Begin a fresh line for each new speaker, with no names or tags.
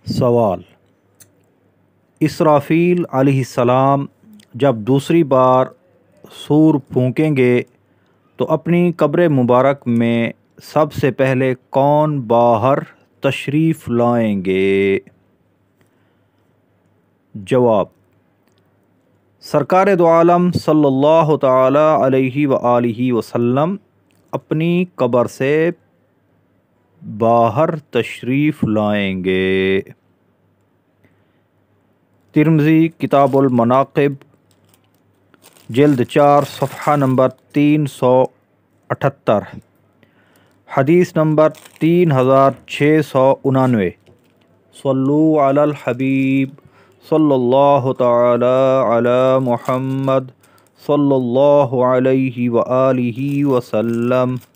सवाल। इसराफील अलैहिस्सलाम जब दूसरी बार सूर फूंकेंगे तो अपनी कब्र मुबारक में सबसे पहले कौन बाहर तशरीफ़ लाएंगे? जवाब। सरकार दो आलम सल्लल्लाहु ताला अलैहि व आलिहि वसल्लम अपनी कब्र से बाहर तशरीफ़ लाएंगे। तिर्मिज़ी किताबुल मनाक़िब जिल्द 4 सफ़हा नंबर 378, हदीस नंबर 3699। सल्लु अलल हबीब सल्लल्लाहु ताला अला मुहम्मद सल्लल्लाहु अलैहि व आलिहि वसल्लम।